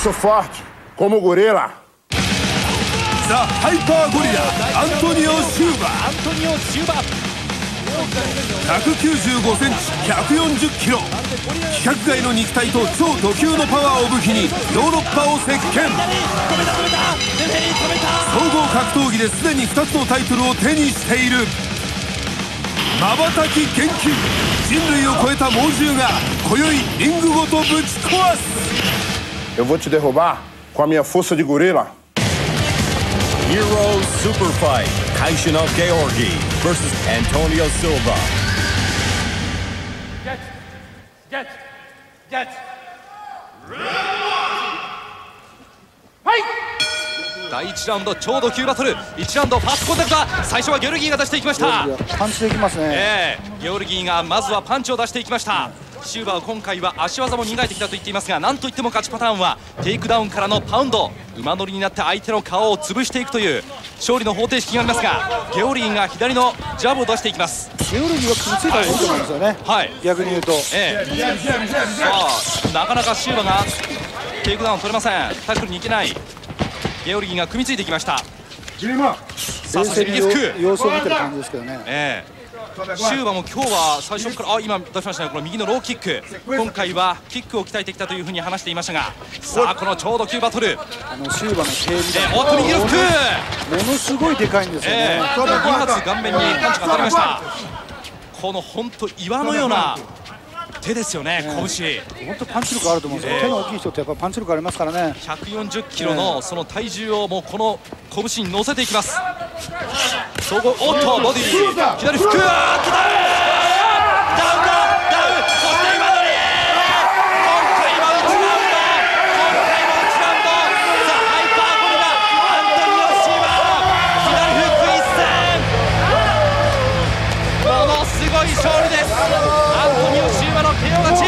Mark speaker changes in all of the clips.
Speaker 1: Sou forte, como gorila.
Speaker 2: ザ・ハイパーゴリラアントニオ・シューバ195センチ140キロ、規格外の肉体と超ド級のパワーを武器にヨーロッパを席巻。総合格闘技ですでに2つのタイトルを手にしている。瞬き厳禁、人類を超えた猛獣が今宵リングごとぶち壊す。
Speaker 1: Eu vou te derrubar com a minha força de gorila.
Speaker 3: Hero Super Fight Kaishinov Georgi vs Antonio Silva.
Speaker 4: Get. Fight!
Speaker 5: 第1ラウンドちょうど9バトル、1ラウンドファーストコンタクトだ。最初はゲオルギーが出していきました。
Speaker 6: パンチでいきますね。
Speaker 5: ゲオルギーがまずはパンチを出していきました。シューバーは今回は足技も磨いてきたと言っていますが、なんといっても勝ちパターンはテイクダウンからのパウンド、馬乗りになって相手の顔を潰していくという勝利の方程式がありますが、ゲオルギーが左のジャブを出していきます。
Speaker 6: ゲオルギーが食いついたらいいと思うんですよね。
Speaker 5: はい、
Speaker 6: 逆に言うと、
Speaker 5: さあなかなかシューバーがテイクダウン取れません。タックルに行けない。ゲオルギーが組みついていきました。さあそして右フック、
Speaker 6: 様子を見てる感じですけどね。
Speaker 5: シューバーも今日は最初から今出しましたね、この右のローキック、今回はキックを鍛えてきたというふうに話していましたが、さあこのちょうど9バトル、
Speaker 6: シューバーの手みたいな、
Speaker 5: おっと右のフック、
Speaker 6: ものすごいでかいんですよね。
Speaker 5: 2発顔面にパンチが当たりました。この本当岩のような手ですよね、拳。
Speaker 6: 本当パンチ力あると思うんですよ。手の大きい人ってやっぱパンチ力ありますからね。
Speaker 5: 140キロのその体重をもうこの拳に乗せていきます。総合、おっとボディ左フック、ダウン、そして今乗り、今回は1ラウンド、さあハイパーゴリラアントニオ・シーバー、左フック一閃、ものすごい勝利です。アントニオ・シーバーの KO 勝ち。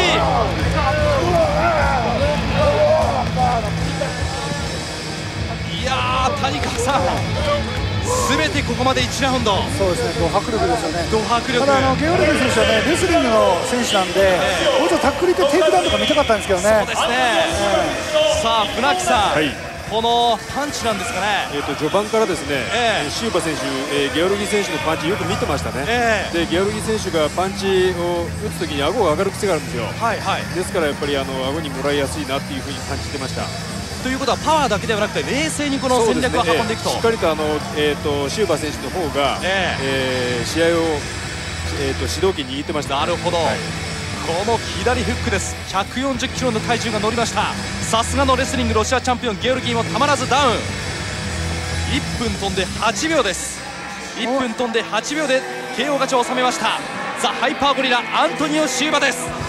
Speaker 5: いやー、谷川さん、すべてここまで1ラウンド。
Speaker 6: そうですね、ド迫力ですよね。
Speaker 5: ド迫力。
Speaker 6: ただゲオルギー選手はね、レスリングの選手なんで、もうちょっとタックルでテイクダウンとか見たかったんですけどね。
Speaker 5: そうですね。さあ船木さん、このパンチなんですかね。
Speaker 7: 序盤からですね、シューバ選手、ゲオルギー選手のパンチよく見てましたね。でゲオルギー選手がパンチを打つときに顎が上がる癖があるんですよ。ですからやっぱり顎にもらいやすいなっていうふうに感じてました。
Speaker 5: ということはパワーだけではなくて冷静にこの戦略を運んでいくと、
Speaker 7: しっかりとシューバ選手の方が、試合を、主導権握ってました。
Speaker 5: なるほど、この左フックです。140キロの体重が乗りました。さすがのレスリングロシアチャンピオンゲオルギーもたまらずダウン。1分飛んで8秒です。1分飛んで8秒で KO 勝ちを収めました。ザ・ハイパーゴリラアントニオ・シューバです。